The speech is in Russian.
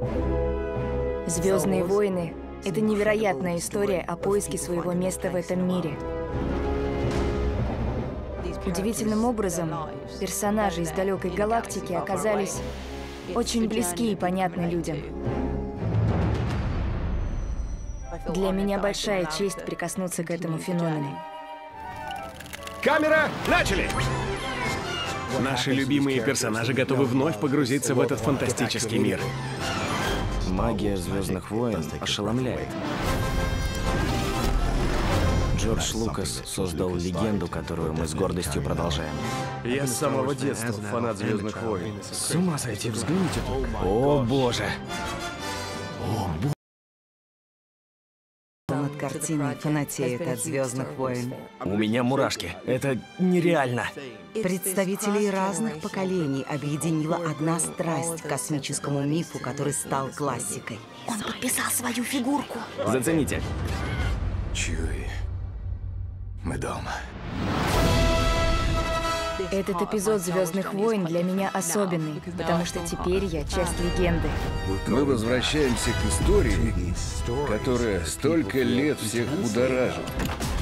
«Звездные войны» — это невероятная история о поиске своего места в этом мире. Удивительным образом, персонажи из далекой галактики оказались очень близки и понятны людям. Для меня большая честь прикоснуться к этому феномену. Камера, начали! Наши любимые персонажи готовы вновь погрузиться в этот фантастический мир. Магия «Звездных войн» ошеломляет. Джордж Лукас создал легенду, которую мы с гордостью продолжаем. Я с самого детства фанат «Звездных войн». С ума сойти, взгляните только. О, боже! Над картиной фанатеет от «Звездных войн». У меня мурашки. Это нереально. Представителей разных поколений объединила одна страсть к космическому мифу, который стал классикой. Он подписал свою фигурку. Зацените. Чуй, мы дома. Этот эпизод «Звездных войн» для меня особенный, потому что теперь я часть легенды. Мы возвращаемся к истории, которая столько лет всех будоражит.